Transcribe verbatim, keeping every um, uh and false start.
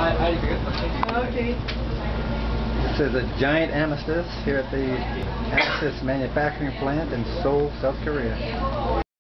Okay. This is a giant amethyst here at the Amethyst manufacturing plant in Seoul, South Korea.